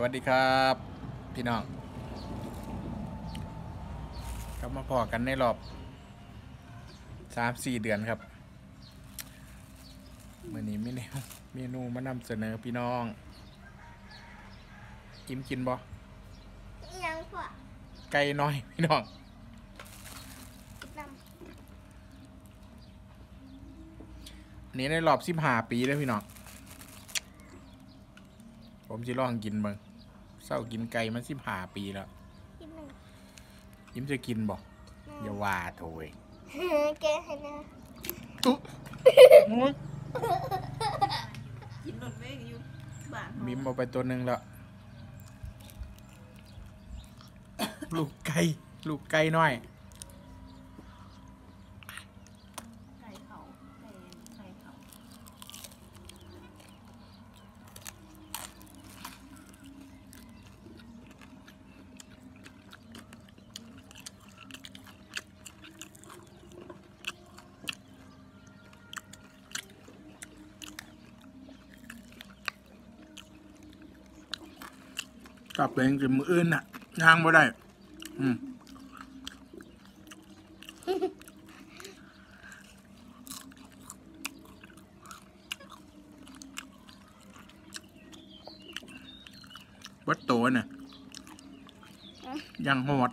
วัสดีครับพี่น้องกลับมาพอกันในรอบ3-4 เดือนครับมื้อนี้มีเมนูมานำเสนอพี่น้องกินบ่ยังพ่อไก่น้อยพี่น้องนี่ในรอบ15 ปีแล้วพี่น้องผมจะลองกินเบิ่งเศร้ากินไก่มา15 ปีแล้วยิ้มจะกินบ่อย่าว่าโถยแกให้นะกินนนเว้ยอยู่บ้านมิมเอาไปตัวหนึ่งแล้วลูกไก่น้อยไก่เขาไก่เขากลับไปยังกินมืออื่นน่ะย่างบ่ได้วัดโตเนี่ยยังโหด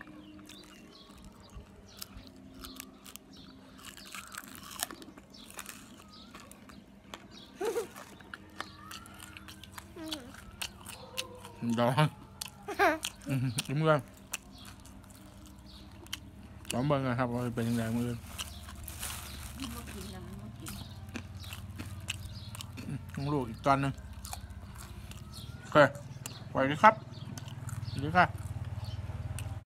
ดองยิ้มกันลองเบิ่งนะครับว่าเป็นยังไงมือมันกินนะมันกินต้องลูกอีกตอนนึงโอเคไปเลยครับดีค่ะ